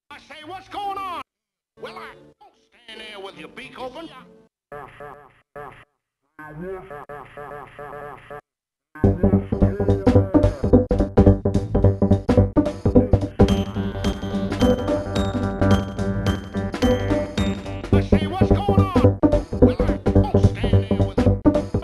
I say, what's going on? Well, I don't stand there with your beak open. I say, what's going on? Well, I don't stand there with your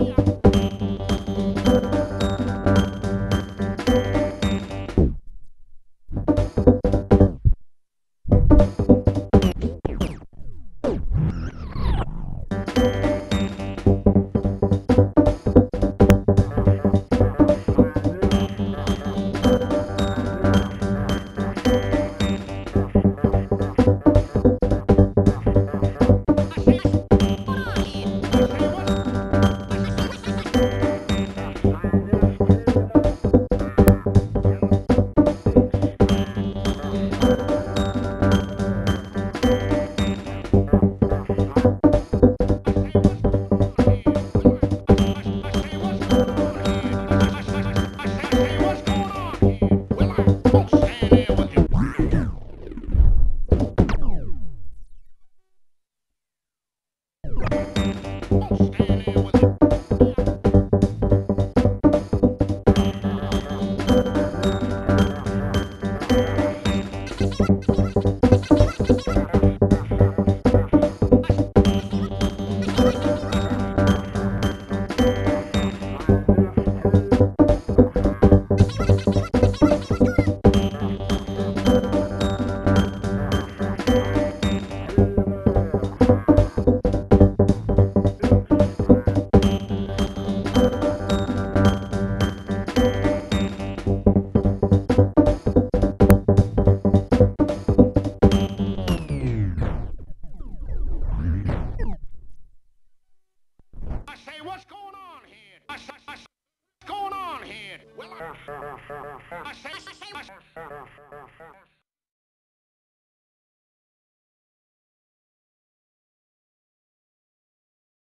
I say, what's going on here? I say,